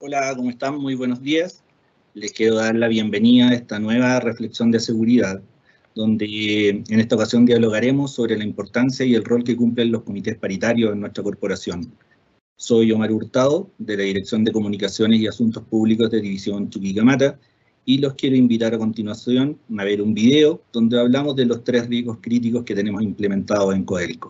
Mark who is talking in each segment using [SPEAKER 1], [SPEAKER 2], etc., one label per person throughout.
[SPEAKER 1] Hola, ¿cómo están? Muy buenos días. Les quiero dar la bienvenida a esta nueva reflexión de seguridad, donde en esta ocasión dialogaremos sobre la importancia y el rol que cumplen los comités paritarios en nuestra corporación. Soy Omar Hurtado, de la Dirección de Comunicaciones y Asuntos Públicos de División Chuquicamata, y los quiero invitar a continuación a ver un video donde hablamos de los 3 riesgos críticos que tenemos implementados en Codelco.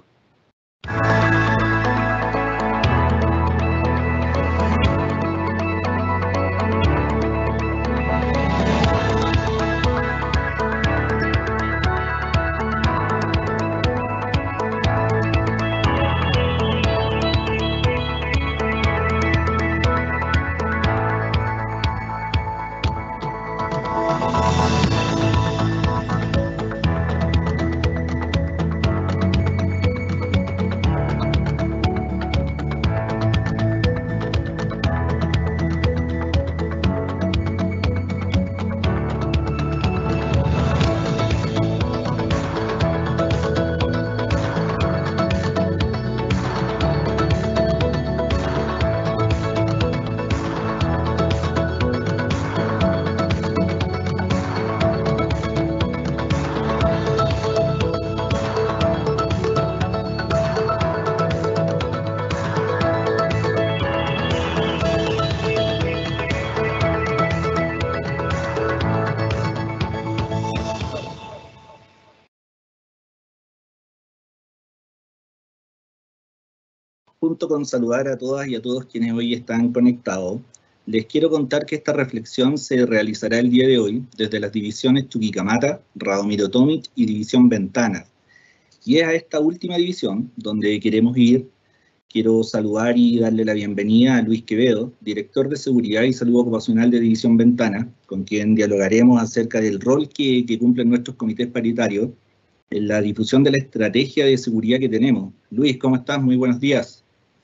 [SPEAKER 1] Junto con saludar a todas y a todos quienes hoy están conectados, les quiero contar que esta reflexión se realizará el día de hoy desde las divisiones Chuquicamata, Radomiro Tomic y División Ventanas. Y es a esta última división donde queremos ir. Quiero saludar y darle la bienvenida a Luis Quevedo, director de Seguridad y Salud Ocupacional de División Ventanas, con quien dialogaremos acerca del rol que cumplen nuestros comités paritarios en la difusión de la estrategia de seguridad que tenemos. Luis, ¿cómo estás? Muy buenos días.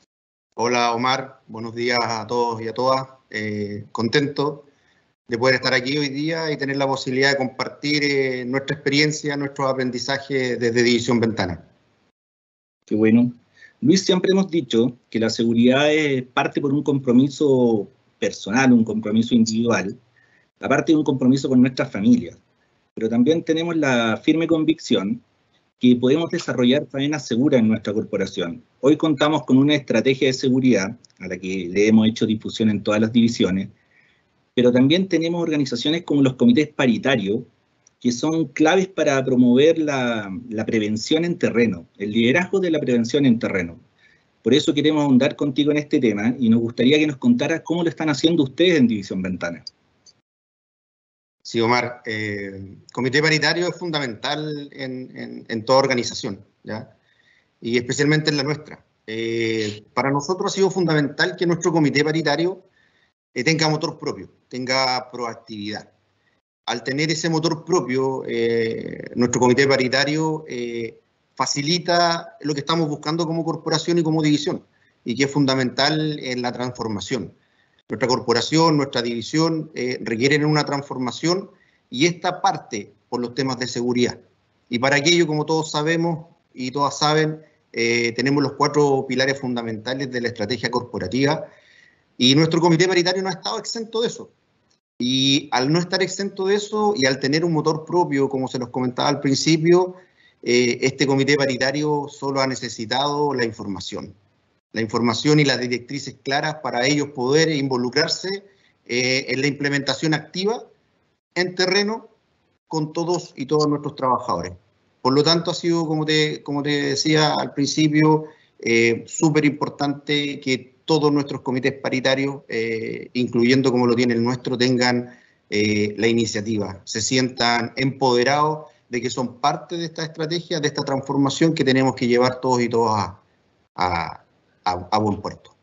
[SPEAKER 2] Hola Omar, buenos días a todos y a todas. Contento de poder estar aquí hoy día y tener la posibilidad de compartir nuestra experiencia, nuestros aprendizajes desde División Ventana.
[SPEAKER 1] Qué bueno. Luis, siempre hemos dicho que la seguridad parte por un compromiso personal, un compromiso individual, aparte de un compromiso con nuestras familias. Pero también tenemos la firme convicción que podemos desarrollar faenas seguras en nuestra corporación. Hoy contamos con una estrategia de seguridad a la que le hemos hecho difusión en todas las divisiones, pero también tenemos organizaciones como los comités paritarios, que son claves para promover la prevención en terreno, el liderazgo de la prevención en terreno. Por eso queremos ahondar contigo en este tema y nos gustaría que nos contaras cómo lo están haciendo ustedes en División Ventana.
[SPEAKER 2] Sí, Omar, comité paritario es fundamental en toda organización, ¿ya? Y especialmente en la nuestra. Para nosotros ha sido fundamental que nuestro comité paritario tenga motor propio, tenga proactividad. Al tener ese motor propio, nuestro comité paritario facilita lo que estamos buscando como corporación y como división, y que es fundamental en la transformación. Nuestra corporación, nuestra división requieren una transformación y esta parte por los temas de seguridad. Y para aquello, como todos sabemos y todas saben, tenemos los 4 pilares fundamentales de la estrategia corporativa y nuestro comité paritario no ha estado exento de eso. Y al no estar exento de eso y al tener un motor propio, como se los comentaba al principio, este comité paritario solo ha necesitado la información y las directrices claras para ellos poder involucrarse en la implementación activa en terreno con todos y todos nuestros trabajadores. Por lo tanto, ha sido, como te decía al principio, súper importante que todos nuestros comités paritarios, incluyendo como lo tiene el nuestro, tengan la iniciativa, se sientan empoderados de que son parte de esta estrategia, de esta transformación que tenemos que llevar todos y todas a buen puerto.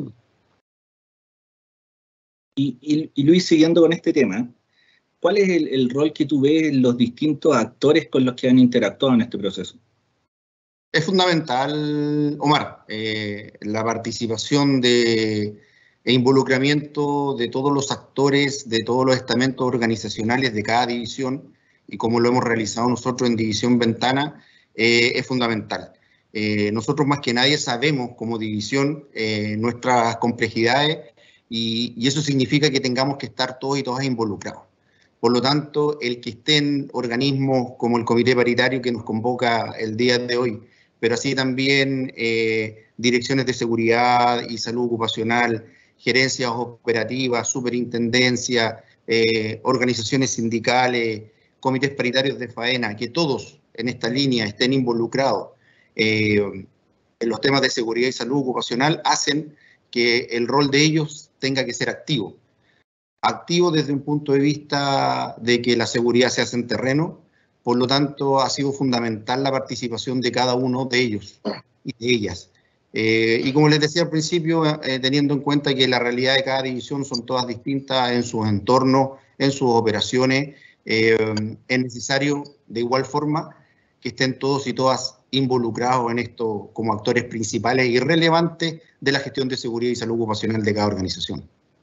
[SPEAKER 1] Y Luis, siguiendo con este tema, ¿cuál es el rol que tú ves en los distintos actores con los que han interactuado en este proceso?
[SPEAKER 2] Es fundamental, Omar, la participación e involucramiento de todos los actores, de todos los estamentos organizacionales de cada división, y como lo hemos realizado nosotros en División Ventana, es fundamental. Nosotros más que nadie sabemos como división nuestras complejidades y eso significa que tengamos que estar todos y todas involucrados. Por lo tanto, el que estén organismos como el Comité Paritario que nos convoca el día de hoy, pero así también direcciones de seguridad y salud ocupacional, gerencias operativas, superintendencia, organizaciones sindicales, comités paritarios de faena, que todos en esta línea estén involucrados en los temas de seguridad y salud ocupacional, hacen que el rol de ellos tenga que ser activo. Activo desde un punto de vista de que la seguridad se hace en terreno, por lo tanto ha sido fundamental la participación de cada uno de ellos y de ellas. Y como les decía al principio, teniendo en cuenta que la realidad de cada división son todas distintas en sus entornos, en sus operaciones, es necesario de igual forma que estén todos y todas involucrados en esto como actores principales y relevantes de la gestión de seguridad y salud ocupacional de cada organización.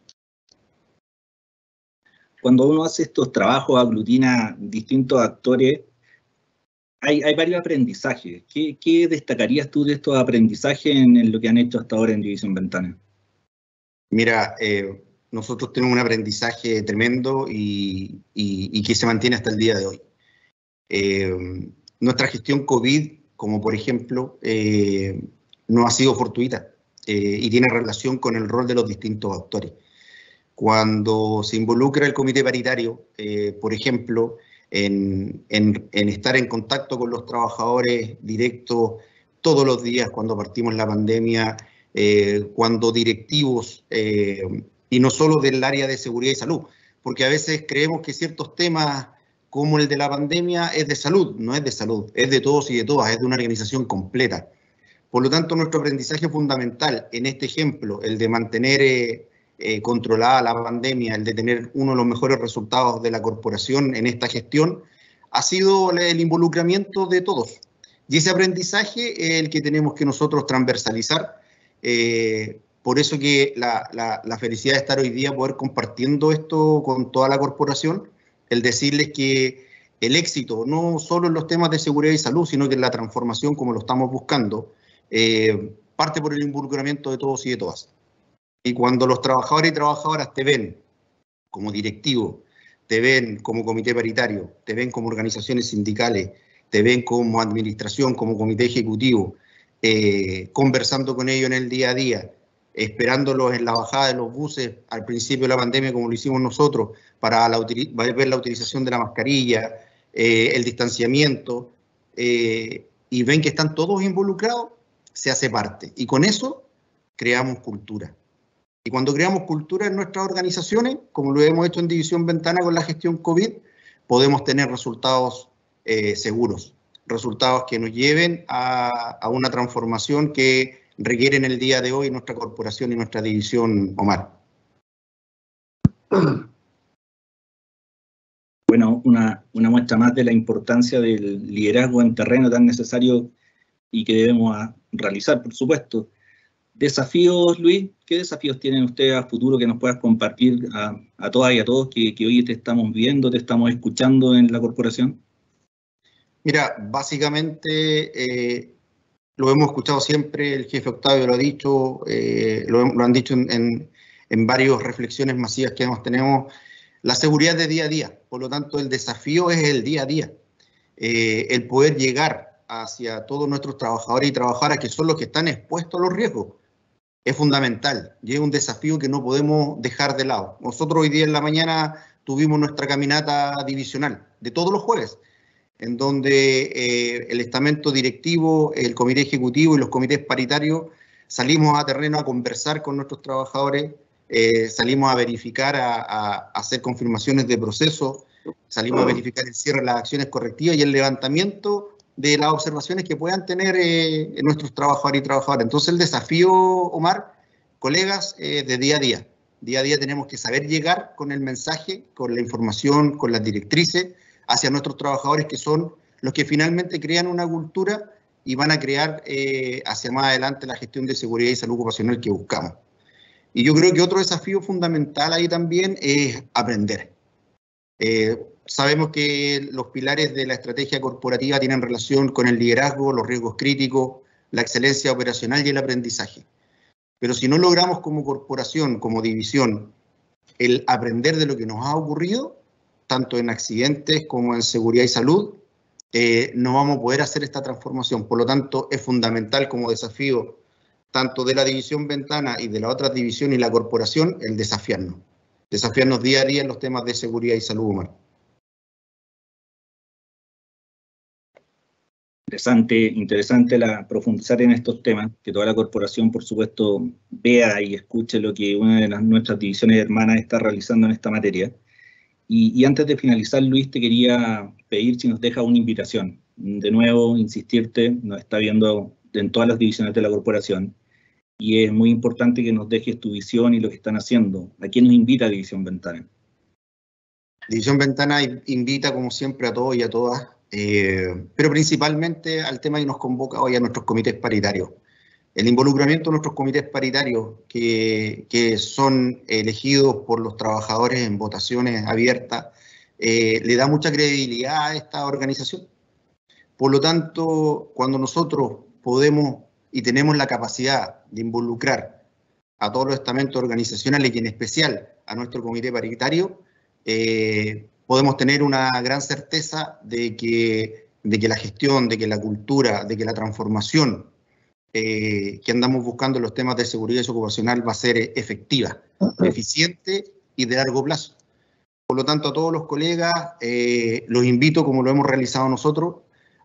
[SPEAKER 1] Cuando uno hace estos trabajos, aglutina distintos actores, hay varios aprendizajes. ¿Qué destacarías tú de estos aprendizajes en lo que han hecho hasta ahora en División Ventana?
[SPEAKER 2] Mira, nosotros tenemos un aprendizaje tremendo y que se mantiene hasta el día de hoy. Nuestra gestión COVID, como por ejemplo, no ha sido fortuita y tiene relación con el rol de los distintos actores. Cuando se involucra el comité paritario, por ejemplo, en estar en contacto con los trabajadores directos todos los días cuando partimos la pandemia, cuando directivos, y no solo del área de seguridad y salud, porque a veces creemos que ciertos temas como el de la pandemia es de salud, no es de salud, es de todos y de todas, es de una organización completa. Por lo tanto, nuestro aprendizaje fundamental en este ejemplo, el de mantener controlada la pandemia, el de tener uno de los mejores resultados de la corporación en esta gestión, ha sido el involucramiento de todos. Y ese aprendizaje es el que tenemos que nosotros transversalizar. Por eso que la felicidad de estar hoy día poder compartiendo esto con toda la corporación, el decirles que el éxito, no solo en los temas de seguridad y salud, sino que en la transformación como lo estamos buscando, parte por el involucramiento de todos y de todas. Y cuando los trabajadores y trabajadoras te ven como directivo, te ven como comité paritario, te ven como organizaciones sindicales, te ven como administración, como comité ejecutivo, conversando con ellos en el día a día, esperándolos en la bajada de los buses al principio de la pandemia, como lo hicimos nosotros, para ver la utilización de la mascarilla, el distanciamiento, y ven que están todos involucrados, se hace parte. Y con eso creamos cultura. Y cuando creamos cultura en nuestras organizaciones, como lo hemos hecho en División Ventana con la gestión COVID, podemos tener resultados seguros, resultados que nos lleven a una transformación que requieren el día de hoy nuestra corporación y nuestra división, Omar.
[SPEAKER 1] Bueno, una muestra más de la importancia del liderazgo en terreno tan necesario y que debemos realizar, por supuesto. Desafíos, Luis, ¿qué desafíos tienen ustedes a futuro que nos puedas compartir a todas y a todos que hoy te estamos viendo, te estamos escuchando en la corporación?
[SPEAKER 2] Mira, básicamente lo hemos escuchado siempre, el jefe Octavio lo ha dicho, lo han dicho en varias reflexiones masivas que tenemos, la seguridad de día a día. Por lo tanto, el desafío es el día a día, el poder llegar hacia todos nuestros trabajadores y trabajadoras que son los que están expuestos a los riesgos. Es fundamental y es un desafío que no podemos dejar de lado. Nosotros hoy día en la mañana tuvimos nuestra caminata divisional de todos los jueves, en donde el estamento directivo, el comité ejecutivo y los comités paritarios salimos a terreno a conversar con nuestros trabajadores, salimos a verificar, a hacer confirmaciones de proceso, salimos a verificar el cierre de las acciones correctivas y el levantamiento de las observaciones que puedan tener nuestros trabajadores y trabajadoras. Entonces el desafío, Omar, colegas, de día a día. Día a día tenemos que saber llegar con el mensaje, con la información, con las directrices hacia nuestros trabajadores, que son los que finalmente crean una cultura y van a crear hacia más adelante la gestión de seguridad y salud ocupacional que buscamos. Y yo creo que otro desafío fundamental ahí también es aprender. Sabemos que los pilares de la estrategia corporativa tienen relación con el liderazgo, los riesgos críticos, la excelencia operacional y el aprendizaje. Pero si no logramos como corporación, como división, el aprender de lo que nos ha ocurrido, tanto en accidentes como en seguridad y salud, no vamos a poder hacer esta transformación. Por lo tanto, es fundamental como desafío, tanto de la división Ventana y de la otra división y la corporación, el desafiarnos. Desafiarnos día a día en los temas de seguridad y salud, Omar.
[SPEAKER 1] Interesante profundizar en estos temas, que toda la corporación, por supuesto, vea y escuche lo que una de nuestras divisiones hermanas está realizando en esta materia. Y antes de finalizar, Luis, te quería pedir si nos dejas una invitación. De nuevo, insistirte, nos está viendo en todas las divisiones de la corporación, y es muy importante que nos dejes tu visión y lo que están haciendo. ¿A quién nos invita División Ventana?
[SPEAKER 2] División Ventana invita, como siempre, a todos y a todas, pero principalmente al tema que nos convoca hoy a nuestros comités paritarios. El involucramiento de nuestros comités paritarios, que son elegidos por los trabajadores en votaciones abiertas, le da mucha credibilidad a esta organización. Por lo tanto, cuando nosotros podemos y tenemos la capacidad de involucrar a todos los estamentos organizacionales y en especial a nuestro comité paritario, podemos tener una gran certeza de que la gestión, de que la cultura, de que la transformación que andamos buscando en los temas de seguridad ocupacional va a ser efectiva, eficiente y de largo plazo. Por lo tanto, a todos los colegas los invito, como lo hemos realizado nosotros,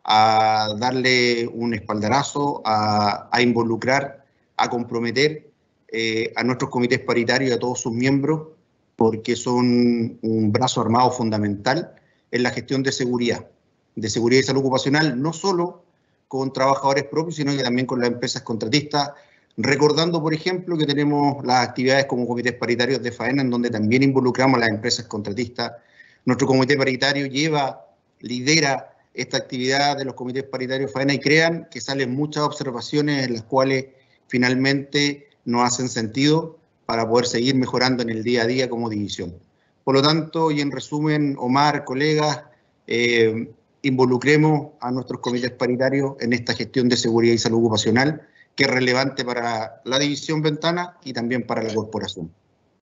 [SPEAKER 2] a darle un espaldarazo, a involucrar, a comprometer a nuestros comités paritarios y a todos sus miembros, porque son un brazo armado fundamental en la gestión de seguridad y salud ocupacional, no solo con trabajadores propios, sino que también con las empresas contratistas, recordando, por ejemplo, que tenemos las actividades como comités paritarios de faena, en donde también involucramos a las empresas contratistas. Nuestro comité paritario lidera esta actividad de los comités paritarios faena, y crean que salen muchas observaciones en las cuales finalmente nos hacen sentido para poder seguir mejorando en el día a día como división. Por lo tanto, y en resumen, Omar, colegas, involucremos a nuestros comités paritarios en esta gestión de seguridad y salud ocupacional, que es relevante para la división Ventana y también para la corporación.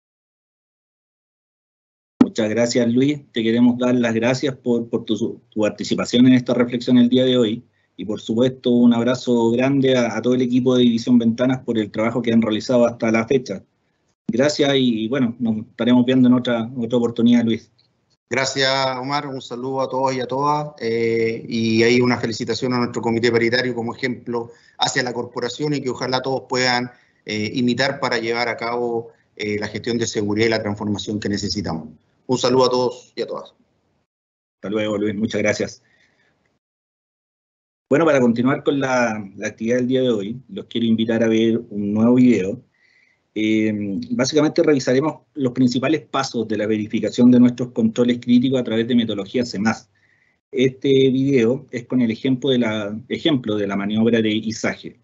[SPEAKER 1] Muchas gracias, Luis. Te queremos dar las gracias por tu participación en esta reflexión el día de hoy, y por supuesto un abrazo grande a todo el equipo de División Ventanas por el trabajo que han realizado hasta la fecha. Gracias y bueno, nos estaremos viendo en otra oportunidad, Luis.
[SPEAKER 2] Gracias, Omar. Un saludo a todos y a todas. Y ahí una felicitación a nuestro comité paritario como ejemplo hacia la corporación, y que ojalá todos puedan imitar para llevar a cabo la gestión de seguridad y la transformación que necesitamos. Un saludo a todos y a todas.
[SPEAKER 1] Hasta luego, Luis. Muchas gracias. Bueno, para continuar con la actividad del día de hoy, los quiero invitar a ver un nuevo video. Básicamente revisaremos los principales pasos de la verificación de nuestros controles críticos a través de metodología CEMAS. Este video es con el ejemplo de la maniobra de izaje.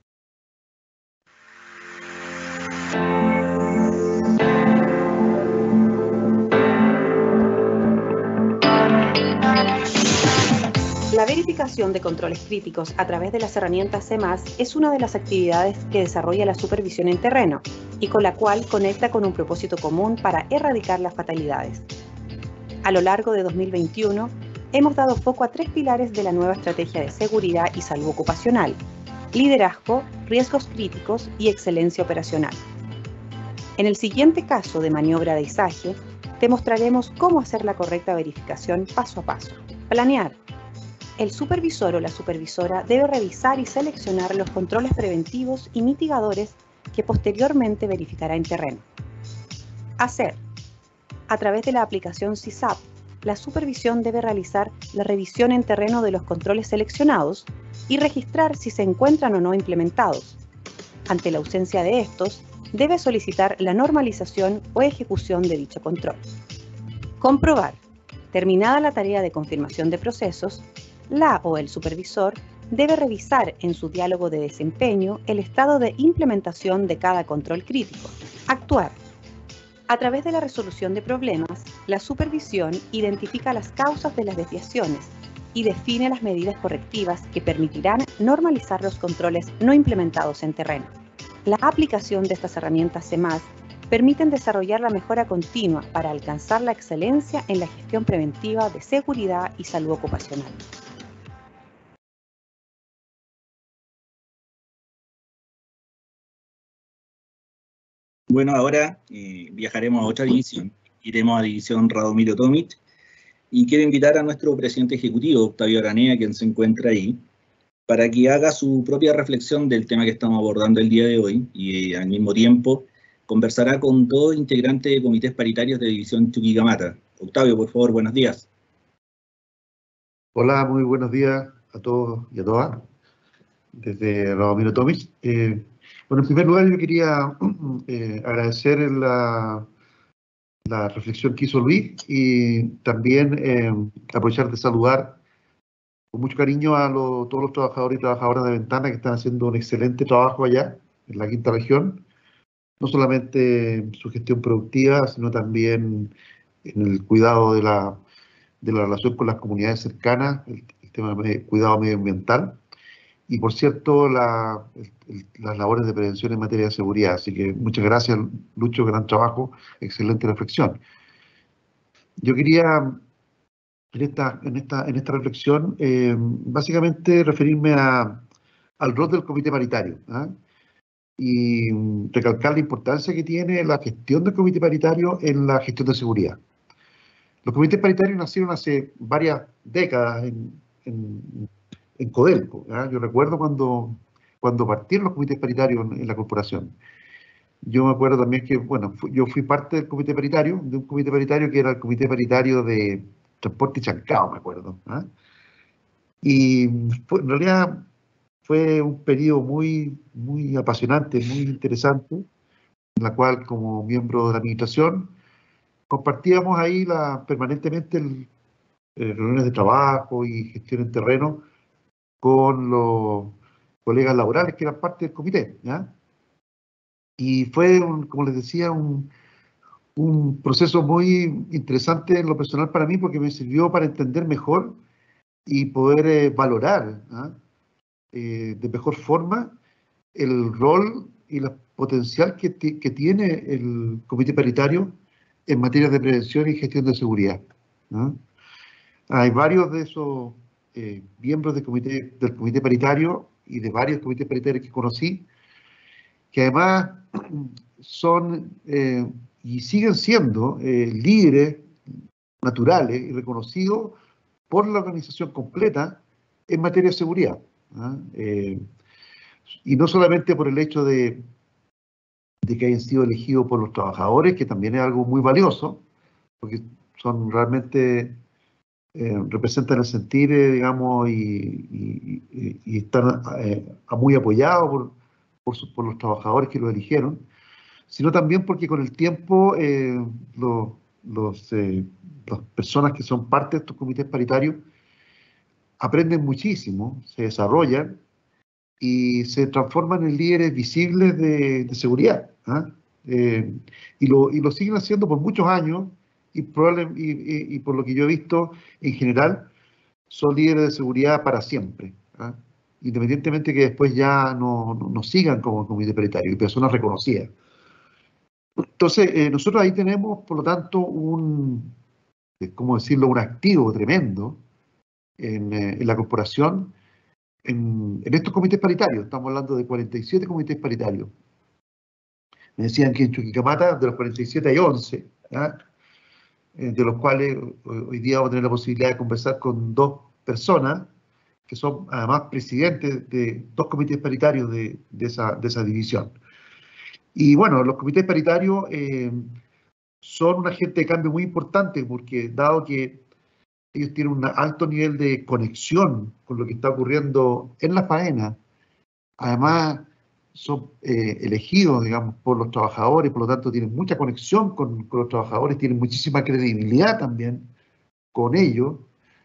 [SPEAKER 3] La verificación de controles críticos a través de las herramientas CEMAS es una de las actividades que desarrolla la supervisión en terreno y con la cual conecta con un propósito común para erradicar las fatalidades. A lo largo de 2021, hemos dado foco a 3 pilares de la nueva estrategia de seguridad y salud ocupacional: liderazgo, riesgos críticos y excelencia operacional. En el siguiente caso de maniobra de izaje, te mostraremos cómo hacer la correcta verificación paso a paso. Planear. El supervisor o la supervisora debe revisar y seleccionar los controles preventivos y mitigadores que posteriormente verificará en terreno. Hacer. A través de la aplicación CISAP, la supervisión debe realizar la revisión en terreno de los controles seleccionados y registrar si se encuentran o no implementados. Ante la ausencia de estos, debe solicitar la normalización o ejecución de dicho control. Comprobar. Terminada la tarea de confirmación de procesos, la o el supervisor debe revisar en su diálogo de desempeño el estado de implementación de cada control crítico. Actuar. A través de la resolución de problemas, la supervisión identifica las causas de las desviaciones y define las medidas correctivas que permitirán normalizar los controles no implementados en terreno. La aplicación de estas herramientas CEMAS permiten desarrollar la mejora continua para alcanzar la excelencia en la gestión preventiva de seguridad y salud ocupacional.
[SPEAKER 1] Bueno, ahora viajaremos a otra división. Iremos a división Radomiro Tomic y quiero invitar a nuestro presidente ejecutivo, Octavio Aranea, quien se encuentra ahí, para que haga su propia reflexión del tema que estamos abordando el día de hoy y al mismo tiempo conversará con todo integrante de comités paritarios de división Chuquicamata. Octavio, por favor, buenos días.
[SPEAKER 4] Hola, muy buenos días a todos y a todas, desde Radomiro Tomic. Bueno, en primer lugar yo quería agradecer la reflexión que hizo Luis y también aprovechar de saludar con mucho cariño a todos los trabajadores y trabajadoras de Ventana que están haciendo un excelente trabajo allá en la quinta región, no solamente en su gestión productiva, sino también en el cuidado de la relación con las comunidades cercanas, el tema de cuidado medioambiental y, por cierto, las labores de prevención en materia de seguridad. Así que muchas gracias, Lucho, gran trabajo, excelente reflexión. Yo quería, en esta reflexión, básicamente referirme al rol del comité paritario, ¿eh? Y recalcar la importancia que tiene la gestión del comité paritario en la gestión de seguridad. Los comités paritarios nacieron hace varias décadas en Codelco, ¿eh? Yo recuerdo cuando partieron los comités paritarios en la corporación. Yo me acuerdo también que, bueno, yo fui parte del comité paritario, de un comité paritario que era el comité paritario de Transporte y Chancao, me acuerdo, ¿eh? Y en realidad fue un periodo muy apasionante, muy interesante, en la cual, como miembro de la administración, compartíamos ahí permanentemente reuniones de trabajo y gestión en terreno con los colegas laborales que eran parte del comité, ¿ya? Y fue, como les decía, un proceso muy interesante en lo personal para mí, porque me sirvió para entender mejor y poder valorar, ¿ah? De mejor forma el rol y el potencial que tiene el comité paritario en materia de prevención y gestión de seguridad, ¿no? Hay varios de esos miembros del comité paritario y de varios comités paritarios que conocí, que además son y siguen siendo líderes naturales y reconocidos por la organización completa en materia de seguridad, ¿no? Y no solamente por el hecho de que hayan sido elegidos por los trabajadores, que también es algo muy valioso, porque son realmente, representan el sentir, digamos, y están muy apoyados por los trabajadores que los eligieron, sino también porque con el tiempo las personas que son parte de estos comités paritarios aprenden muchísimo, se desarrollan y se transforman en líderes visibles de seguridad, ¿eh? Y lo siguen haciendo por muchos años y por lo que yo he visto en general son líderes de seguridad para siempre, ¿eh? Independientemente que después ya no sigan como comité paritario y personas reconocidas. Entonces, nosotros ahí tenemos, por lo tanto, ¿cómo decirlo?, un activo tremendo en la corporación, en estos comités paritarios. Estamos hablando de 47 comités paritarios. Me decían que en Chuquicamata, de los 47 hay 11, ¿ya? De los cuales hoy día vamos a tener la posibilidad de conversar con dos personas, que son además presidentes de dos comités paritarios de esa división. Y bueno, los comités paritarios son un agente de cambio muy importante, porque dado que ellos tienen un alto nivel de conexión con lo que está ocurriendo en la faena, además son elegidos, digamos, por los trabajadores, por lo tanto tienen mucha conexión con los trabajadores, tienen muchísima credibilidad también con ellos,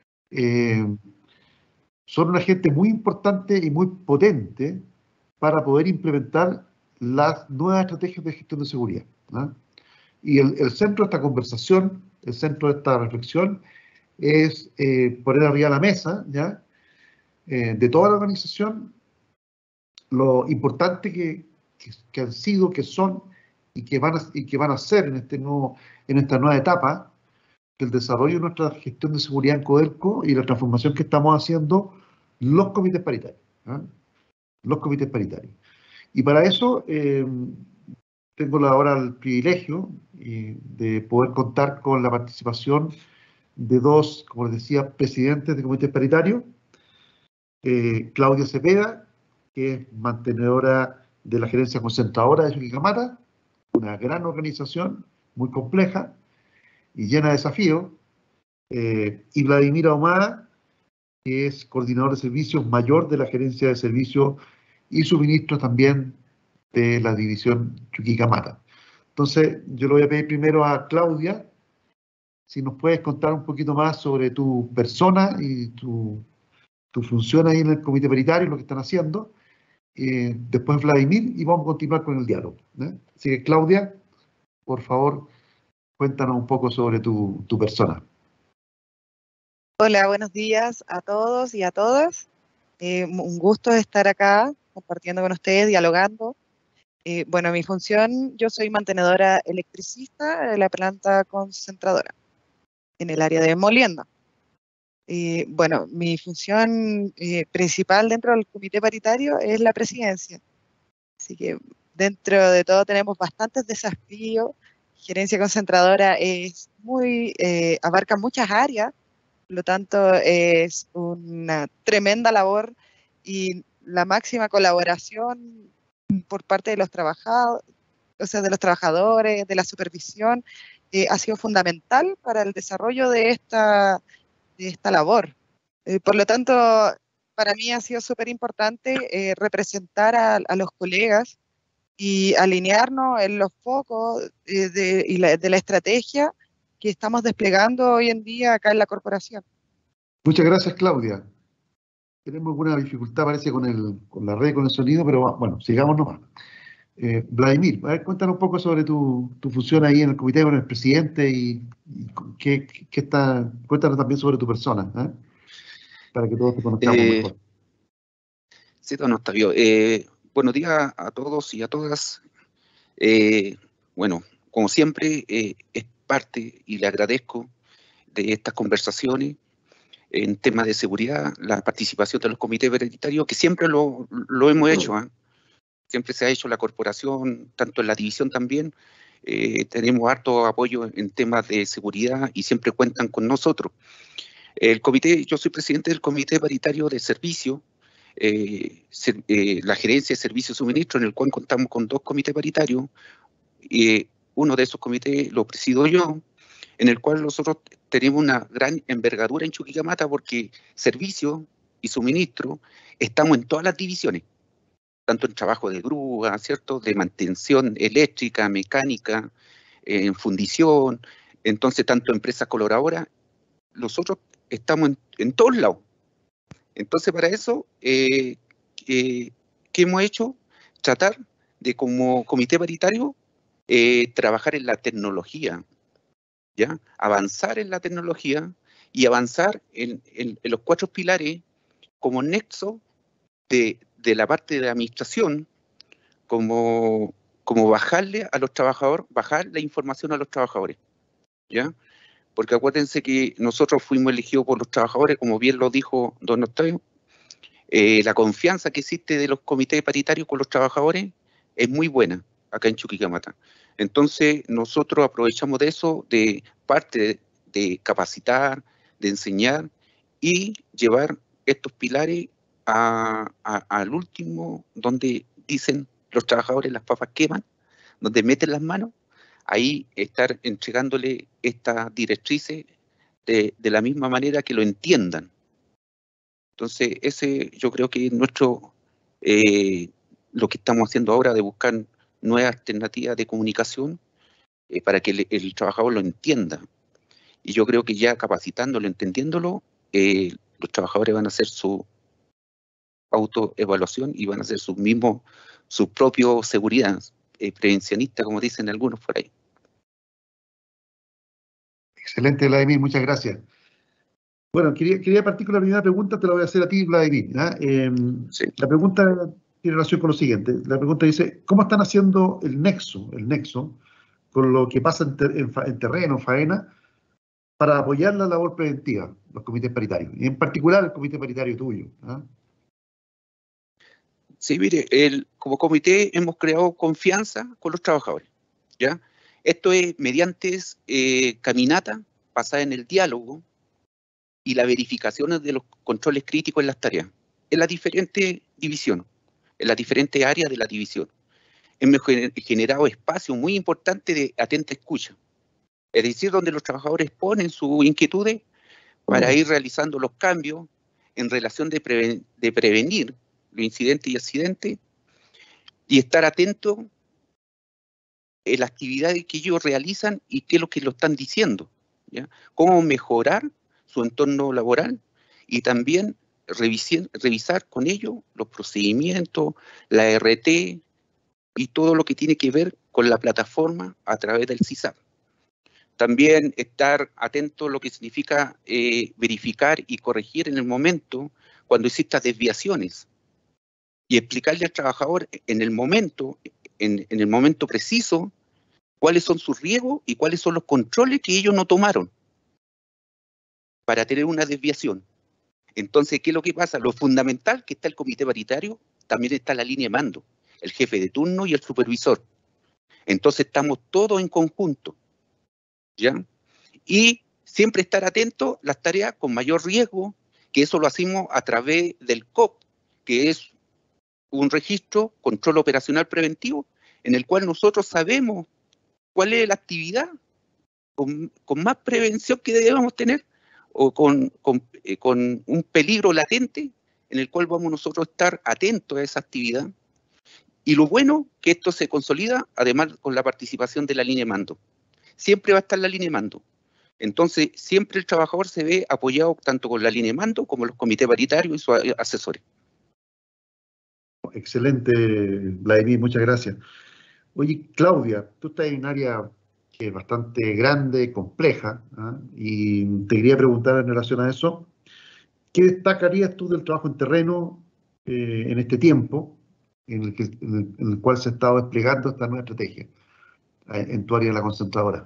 [SPEAKER 4] son un agente muy importante y muy potente para poder implementar las nuevas estrategias de gestión de seguridad, ¿no? Y el centro de esta conversación, el centro de esta reflexión, es poner arriba de la mesa, ¿ya?, de toda la organización, lo importante que que han sido, que son y que van a ser en esta nueva etapa del desarrollo de nuestra gestión de seguridad en Codelco y la transformación que estamos haciendo los comités paritarios. Los comités paritarios. Y para eso tengo ahora el privilegio de poder contar con la participación de dos, como les decía, presidentes de comités paritarios. Claudia Cepeda, que es mantenedora de la gerencia concentradora de Chuquicamata, una gran organización, muy compleja y llena de desafíos, y Vladimir Ahumada, que es coordinador de servicios mayor de la gerencia de servicios y suministros también de la división Chuquicamata. Entonces, yo le voy a pedir primero a Claudia, si nos puedes contar un poquito más sobre tu persona y tu función ahí en el comité paritario, lo que están haciendo. Después Vladimir, y vamos a continuar con el diálogo. Así que, Claudia, por favor, cuéntanos un poco sobre tu persona.
[SPEAKER 5] Hola, buenos días a todos y a todas. Un gusto estar acá compartiendo con ustedes, dialogando. Bueno, mi función, yo soy mantenedora electricista de la planta concentradora en el área de Molienda. Bueno, mi función principal dentro del comité paritario es la presidencia. Así que dentro de todo tenemos bastantes desafíos. Gerencia concentradora abarca muchas áreas, por lo tanto es una tremenda labor y la máxima colaboración por parte de los trabajadores, de la supervisión, ha sido fundamental para el desarrollo de esta labor. Por lo tanto, para mí ha sido súper importante representar a los colegas y alinearnos en los focos de la estrategia que estamos desplegando hoy en día acá en la corporación.
[SPEAKER 4] Muchas gracias, Claudia. Tenemos alguna dificultad, parece, con la red, con el sonido, pero bueno, sigamos nomás. Vladimir, a ver, cuéntanos un poco sobre tu función ahí en el comité con el presidente y cuéntanos también sobre tu persona, para que todos te conozcamos mejor.
[SPEAKER 1] Sí, don Octavio. Buenos días a todos y a todas. Bueno, como siempre, es parte y le agradezco de estas conversaciones en temas de seguridad, la participación de los comités paritarios, que siempre lo hemos hecho, siempre se ha hecho la corporación, tanto en la división también, tenemos harto apoyo en temas de seguridad y siempre cuentan con nosotros. Yo soy presidente del comité paritario de servicio, la gerencia de servicio y suministro, en el cual contamos con 2 comités paritarios, uno de esos comités lo presido yo, en el cual nosotros tenemos una gran envergadura en Chuquicamata porque servicio y suministro estamos en todas las divisiones, tanto en trabajo de grúa, ¿cierto?, de mantención eléctrica, mecánica, en fundición, entonces tanto empresas colaboradoras, nosotros estamos en todos lados. Entonces para eso, ¿qué hemos hecho? Tratar de, como comité paritario, trabajar en la tecnología, ¿ya? Avanzar en la tecnología y avanzar en los 4 pilares como nexo de la parte de la administración, como bajarle a los trabajadores, bajar la información a los trabajadores, ¿ya? Porque acuérdense que nosotros fuimos elegidos por los trabajadores, como bien lo dijo don Octavio, la confianza que existe de los comités paritarios con los trabajadores es muy buena acá en Chuquicamata. Entonces, nosotros aprovechamos de eso, de parte de capacitar, de enseñar y llevar estos pilares al último, donde dicen los trabajadores las papas queman, donde meten las manos, ahí estar entregándole estas directrices de la misma manera que lo entiendan. Entonces, ese yo creo que es lo que estamos haciendo ahora, de buscar nuevas alternativas de comunicación para que el trabajador lo entienda. Y yo creo que ya capacitándolo, entendiéndolo, los trabajadores van a hacer su autoevaluación y van a hacer su propia seguridad prevencionista, como dicen algunos por ahí.
[SPEAKER 4] Excelente, Vladimir, muchas gracias. Bueno, quería partir con la primera pregunta, te la voy a hacer a ti, Vladimir. Sí. La pregunta tiene relación con lo siguiente. La pregunta dice, ¿cómo están haciendo el nexo con lo que pasa en terreno, faena, para apoyar la labor preventiva, los comités paritarios? Y en particular el comité paritario tuyo. ¿Ah?
[SPEAKER 6] Sí, mire, como comité hemos creado confianza con los trabajadores, ¿ya? Esto es mediante caminata basada en el diálogo y la verificación de los controles críticos en las tareas, en las diferentes divisiones, en las diferentes áreas de la división. Hemos generado espacios muy importantes de atenta escucha, es decir, donde los trabajadores ponen sus inquietudes para ir realizando los cambios en relación de prevenir los incidentes y accidentes y estar atento en las actividades que ellos realizan y qué es lo que lo están diciendo, ¿ya? Cómo mejorar su entorno laboral y también revisar con ellos los procedimientos, la RT y todo lo que tiene que ver con la plataforma a través del CISAP. También estar atento a lo que significa verificar y corregir en el momento cuando existan desviaciones y explicarle al trabajador en el momento preciso cuáles son sus riesgos y cuáles son los controles que ellos no tomaron para tener una desviación. Entonces, ¿qué es lo que pasa? Lo fundamental que está el comité paritario, también está la línea de mando, el jefe de turno y el supervisor. Entonces estamos todos en conjunto, ¿ya? Y siempre estar atentos a las tareas con mayor riesgo, que eso lo hacemos a través del COP, que es un registro, control operacional preventivo, en el cual nosotros sabemos cuál es la actividad con más prevención que debemos tener o con un peligro latente en el cual vamos nosotros a estar atentos a esa actividad. Y lo bueno que esto se consolida además con la participación de la línea de mando. Siempre va a estar la línea de mando. Entonces, siempre el trabajador se ve apoyado tanto con la línea de mando como los comités paritarios y sus asesores.
[SPEAKER 4] Excelente, Vladimir, muchas gracias. Oye, Claudia, tú estás en un área que es bastante grande, compleja, ¿ah? Y te quería preguntar en relación a eso, ¿qué destacarías tú del trabajo en terreno en este tiempo en el cual se ha estado desplegando esta nueva estrategia en tu área de la concentradora?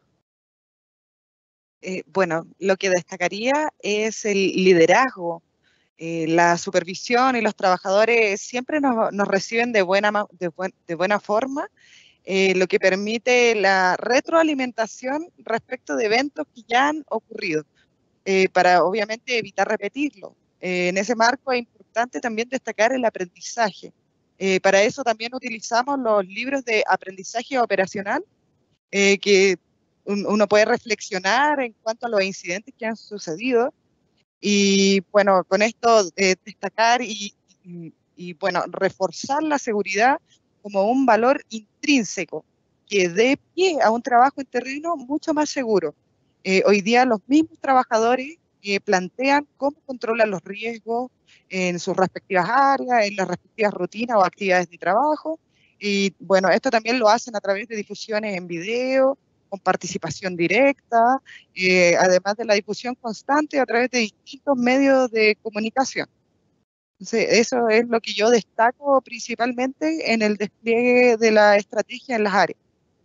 [SPEAKER 5] Bueno, lo que destacaría es el liderazgo. La supervisión y los trabajadores siempre nos reciben de buena forma, lo que permite la retroalimentación respecto de eventos que ya han ocurrido, para obviamente evitar repetirlo. En ese marco es importante también destacar el aprendizaje. Para eso también utilizamos los libros de aprendizaje operacional, que uno puede reflexionar en cuanto a los incidentes que han sucedido. Y bueno, con esto destacar y bueno, reforzar la seguridad como un valor intrínseco que dé pie a un trabajo en terreno mucho más seguro. Hoy día los mismos trabajadores plantean cómo controlan los riesgos en sus respectivas áreas, en las respectivas rutinas o actividades de trabajo. Y bueno, esto también lo hacen a través de difusiones en video, con participación directa, además de la difusión constante a través de distintos medios de comunicación. Entonces, eso es lo que yo destaco principalmente en el despliegue de la estrategia en las áreas.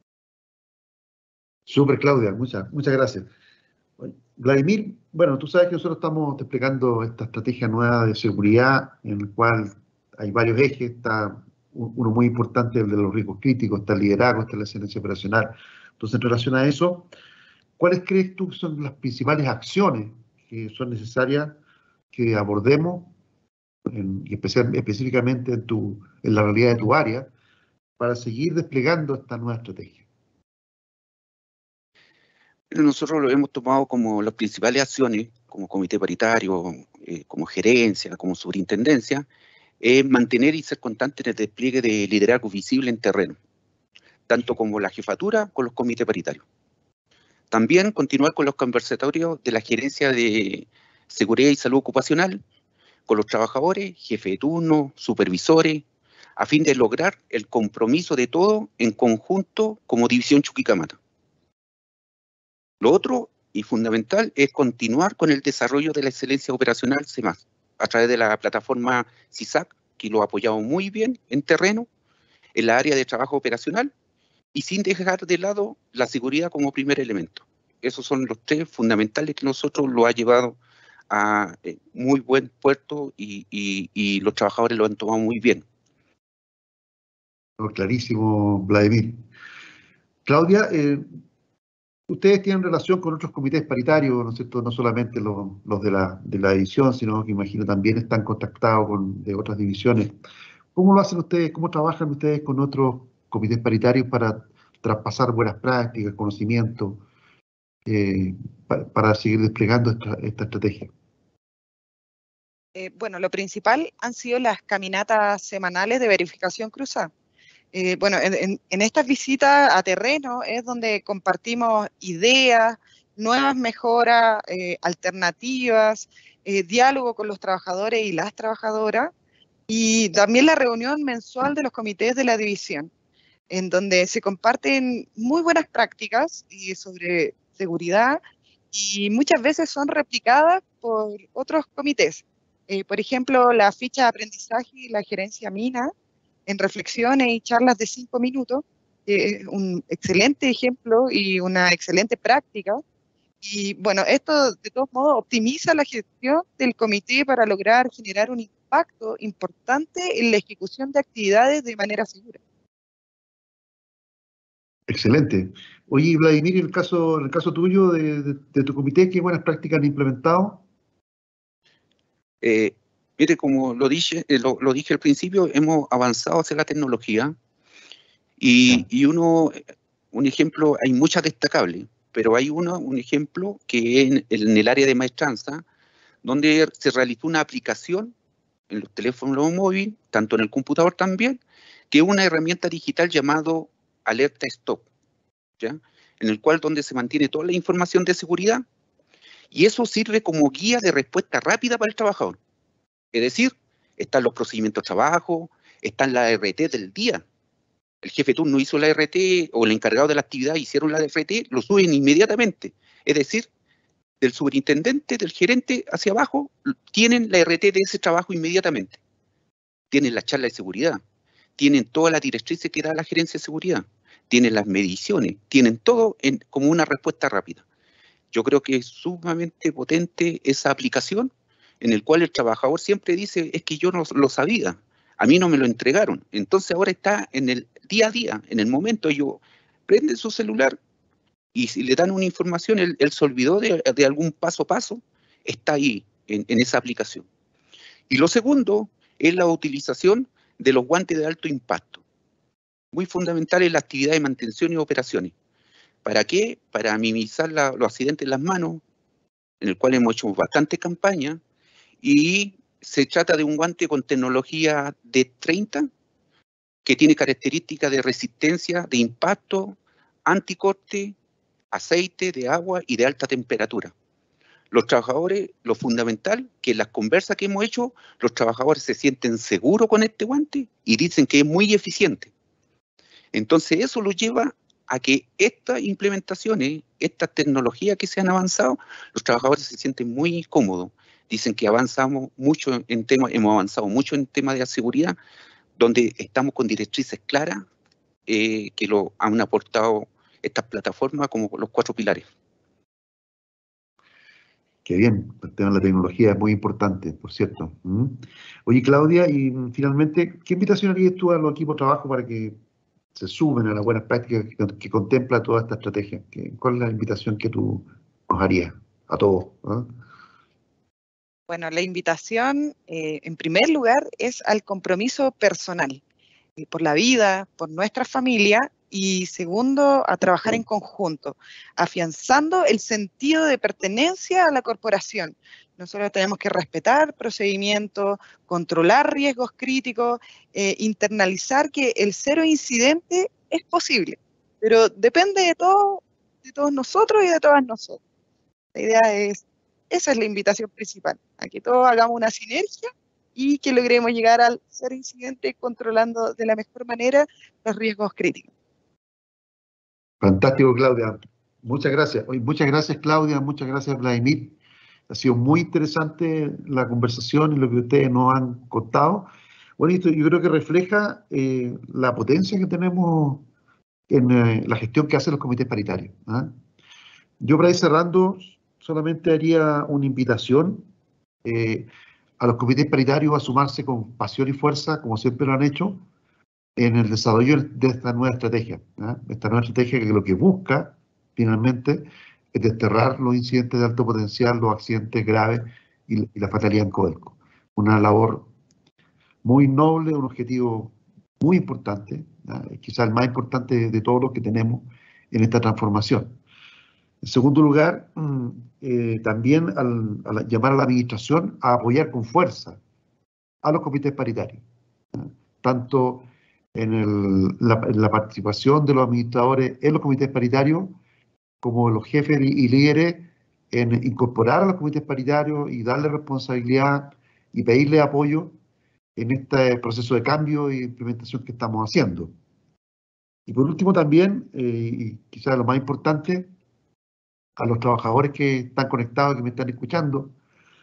[SPEAKER 4] Súper, Claudia, muchas gracias. Vladimir, bueno, tú sabes que nosotros estamos desplegando esta estrategia nueva de seguridad en el cual hay varios ejes, está uno muy importante, el de los riesgos críticos, está el liderazgo, está la excelencia operacional. Entonces, en relación a eso, ¿cuáles crees tú que son las principales acciones que son necesarias que abordemos, y específicamente en la realidad de tu área, para seguir desplegando esta nueva estrategia?
[SPEAKER 6] Nosotros lo hemos tomado como las principales acciones, como comité paritario, como gerencia, como superintendencia, es mantener y ser constante en el despliegue de liderazgo visible en terreno, tanto como la jefatura con los comités paritarios. También continuar con los conversatorios de la gerencia de seguridad y salud ocupacional, con los trabajadores, jefe de turno, supervisores, a fin de lograr el compromiso de todos en conjunto como división Chuquicamata. Lo otro y fundamental es continuar con el desarrollo de la excelencia operacional CEMAS a través de la plataforma CISAC que lo apoyamos muy bien en terreno, en la área de trabajo operacional, y sin dejar de lado la seguridad como primer elemento. Esos son los tres fundamentales que nosotros lo ha llevado a muy buen puerto y los trabajadores lo han tomado muy bien.
[SPEAKER 4] Clarísimo, Vladimir. Claudia, ustedes tienen relación con otros comités paritarios, ¿no es cierto? No solamente los de la división, sino que imagino también están contactados de otras divisiones. ¿Cómo lo hacen ustedes? ¿Cómo trabajan ustedes con otros comités paritarios para traspasar buenas prácticas, conocimiento, para seguir desplegando esta estrategia?
[SPEAKER 5] Bueno, lo principal han sido las caminatas semanales de verificación cruzada. Bueno, en estas visitas a terreno es donde compartimos ideas, nuevas mejoras, alternativas, diálogo con los trabajadores y las trabajadoras, y también la reunión mensual de los comités de la división, en donde se comparten muy buenas prácticas sobre seguridad y muchas veces son replicadas por otros comités. Por ejemplo, la ficha de aprendizaje y la gerencia mina en reflexiones y charlas de 5 minutos, es un excelente ejemplo y una excelente práctica. Y bueno, esto de todos modos optimiza la gestión del comité para lograr generar un impacto importante en la ejecución de actividades de manera segura.
[SPEAKER 4] Excelente. Oye, Vladimir, en el caso tuyo, de tu comité, ¿qué buenas prácticas han implementado?
[SPEAKER 6] Mire, como lo dije al principio, hemos avanzado hacia la tecnología y un ejemplo, hay muchas destacables, pero hay un ejemplo que en el área de maestranza, donde se realizó una aplicación en los teléfonos móviles, tanto en el computador también, que es una herramienta digital llamado Alerta Stop, ¿ya? En el cual donde se mantiene toda la información de seguridad, y eso sirve como guía de respuesta rápida para el trabajador. Es decir, están los procedimientos de trabajo, están las RT del día. El jefe de turno hizo la RT o el encargado de la actividad hicieron la RT, lo suben inmediatamente. Es decir, del superintendente, del gerente hacia abajo, tienen la RT de ese trabajo inmediatamente. Tienen la charla de seguridad, tienen todas las directrices que da la gerencia de seguridad, tienen las mediciones, tienen todo como una respuesta rápida. Yo creo que es sumamente potente esa aplicación en el cual el trabajador siempre dice, es que yo no lo sabía, a mí no me lo entregaron. Entonces ahora está en el día a día, en el momento, ellos prenden su celular y si le dan una información, él se olvidó de algún paso a paso, está ahí en esa aplicación. Y lo segundo es la utilización de los guantes de alto impacto. Muy fundamental en la actividad de mantención y operaciones. ¿Para qué? Para minimizar los accidentes en las manos, en el cual hemos hecho bastante campaña, y se trata de un guante con tecnología D30, que tiene características de resistencia, de impacto, anticorte, aceite, de agua y de alta temperatura. Los trabajadores, lo fundamental, que en las conversas que hemos hecho, los trabajadores se sienten seguros con este guante y dicen que es muy eficiente. Entonces eso lo lleva a que estas implementaciones, estas tecnologías que se han avanzado, los trabajadores se sienten muy cómodos. Dicen que avanzamos mucho hemos avanzado mucho en temas de seguridad, donde estamos con directrices claras que lo han aportado estas plataformas como los 4 pilares.
[SPEAKER 4] Qué bien, el tema de la tecnología es muy importante, por cierto. Oye, Claudia, y finalmente, ¿qué invitación harías tú a los equipos de trabajo para que se sumen a las buenas prácticas que contempla toda esta estrategia? ¿Cuál es la invitación que tú nos harías a todos?
[SPEAKER 5] Bueno, la invitación, en primer lugar, es al compromiso personal, por la vida, por nuestra familia, y segundo, a trabajar en conjunto, afianzando el sentido de pertenencia a la corporación. Nosotros tenemos que respetar procedimientos, controlar riesgos críticos, internalizar que el cero incidente es posible, pero depende de todos nosotros y de todas nosotras. La idea es, esa es la invitación principal, a que todos hagamos una sinergia y que logremos llegar al cero incidente controlando de la mejor manera los riesgos críticos.
[SPEAKER 4] Fantástico, Claudia. Muchas gracias. Muchas gracias, Claudia. Muchas gracias, Vladimir. Ha sido muy interesante la conversación y lo que ustedes nos han contado. Bueno, esto yo creo que refleja la potencia que tenemos en la gestión que hacen los comités paritarios. Yo para ir cerrando, solamente haría una invitación a los comités paritarios a sumarse con pasión y fuerza, como siempre lo han hecho, en el desarrollo de esta nueva estrategia. Esta nueva estrategia que lo que busca, finalmente, es desterrar los incidentes de alto potencial, los accidentes graves y la fatalidad en Codelco. Una labor muy noble, un objetivo muy importante, quizás el más importante de todos los que tenemos en esta transformación. En segundo lugar, también al llamar a la administración a apoyar con fuerza a los comités paritarios, tanto en la participación de los administradores en los comités paritarios, como los jefes y líderes en incorporar a los comités paritarios y darle responsabilidad y pedirle apoyo en este proceso de cambio e implementación que estamos haciendo. Y por último también, y quizás lo más importante, a los trabajadores que están conectados, que me están escuchando,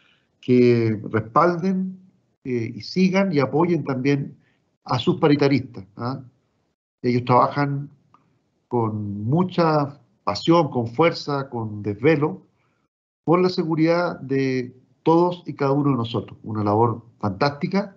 [SPEAKER 4] que respalden y sigan y apoyen también a sus paritaristas. Ellos trabajan con mucha pasión, con fuerza, con desvelo, por la seguridad de todos y cada uno de nosotros. Una labor fantástica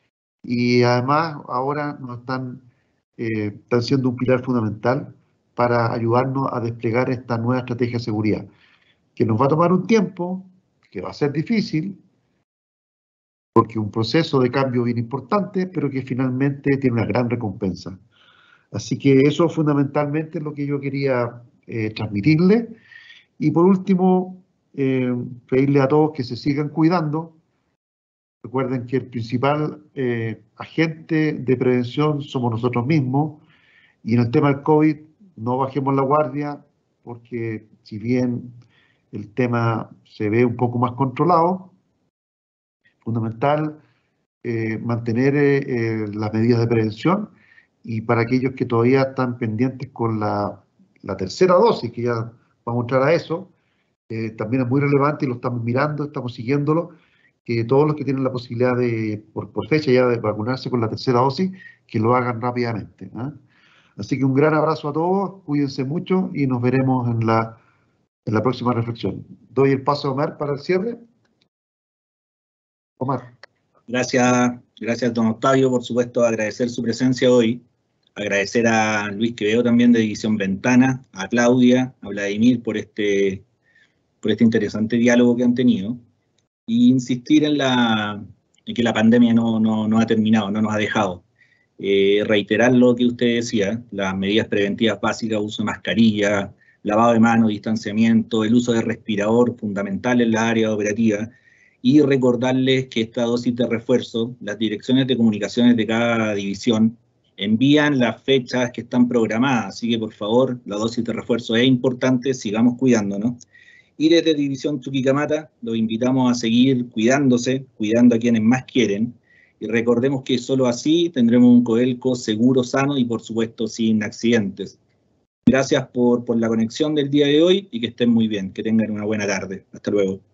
[SPEAKER 4] y además ahora nos están siendo un pilar fundamental para ayudarnos a desplegar esta nueva estrategia de seguridad, que nos va a tomar un tiempo, que va a ser difícil, porque es un proceso de cambio bien importante, pero que finalmente tiene una gran recompensa. Así que eso fundamentalmente es lo que yo quería transmitirle. Y por último, pedirle a todos que se sigan cuidando. Recuerden que el principal agente de prevención somos nosotros mismos. Y en el tema del COVID, no bajemos la guardia, porque si bien el tema se ve un poco más controlado, fundamental mantener las medidas de prevención. Y para aquellos que todavía están pendientes con la tercera dosis, que ya vamos a entrar a eso, también es muy relevante y lo estamos mirando, estamos siguiéndolo, que todos los que tienen la posibilidad de, por fecha ya, de vacunarse con la tercera dosis, que lo hagan rápidamente. Así que un gran abrazo a todos, cuídense mucho y nos veremos en la próxima reflexión. Doy el paso a Omar para el cierre. Omar.
[SPEAKER 1] Gracias, don Octavio, por supuesto, agradecer su presencia hoy, agradecer a Luis Quevedo también de División Ventana, a Claudia, a Vladimir por este interesante diálogo que han tenido, e insistir en que la pandemia no ha terminado, no nos ha dejado. Reiterar lo que usted decía, las medidas preventivas básicas, uso de mascarilla, lavado de manos, distanciamiento, el uso de respirador, fundamental en la área operativa, y recordarles que esta dosis de refuerzo, las direcciones de comunicaciones de cada división envían las fechas que están programadas, así que por favor, la dosis de refuerzo es importante, sigamos cuidándonos. Y desde División Chuquicamata los invitamos a seguir cuidándose, cuidando a quienes más quieren, y recordemos que solo así tendremos un Codelco seguro, sano y por supuesto sin accidentes. Gracias por la conexión del día de hoy y que estén muy bien, que tengan una buena tarde. Hasta luego.